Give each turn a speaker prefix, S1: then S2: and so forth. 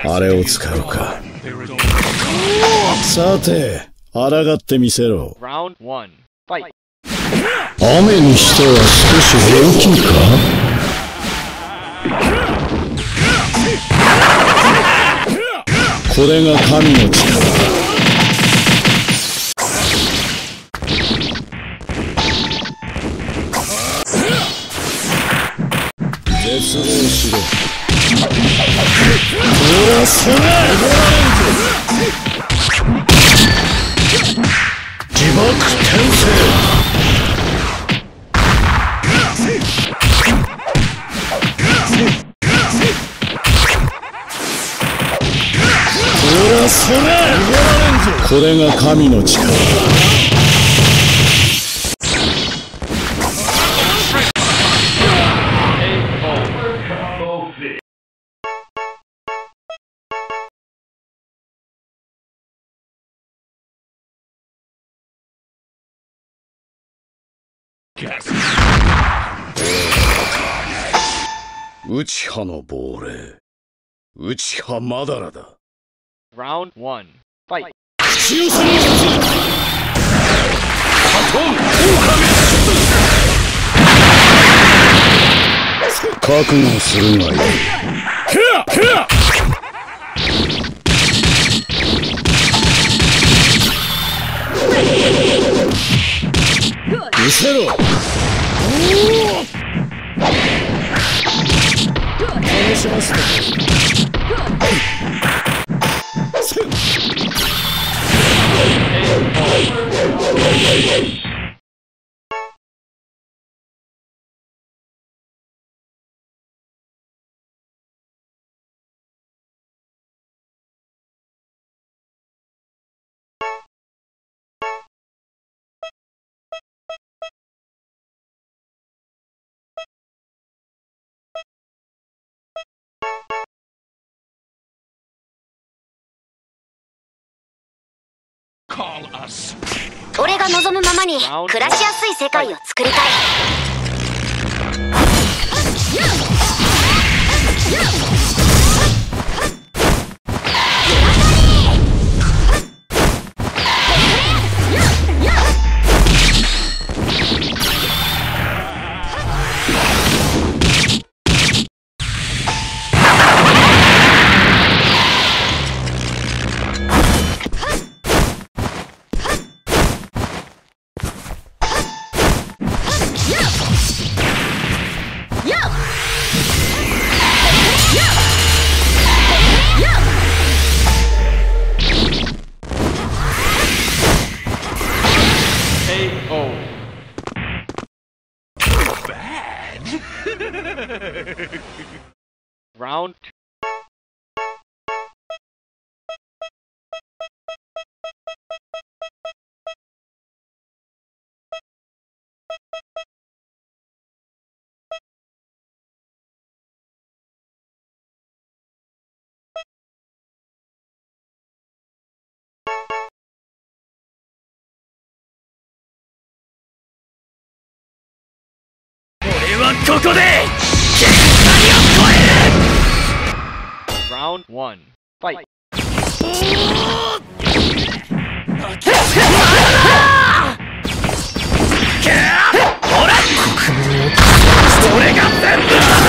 S1: あれを使うか。さて、抗ってみせろ。雨にしては少し大きいか。これが神の力。絶望しろ。ほらそれ。自爆転生。ほらそれ。これが神の力。内派の亡霊、内派マダラだ。
S2: Round 1 Fight.
S1: 口寄せの術。覚悟するがいい。見せろ。楽しませて。
S3: 俺が望むままに暮らしやすい世界を作りたい。
S2: Round 2. Round 1 Fight.
S1: それが全部だ。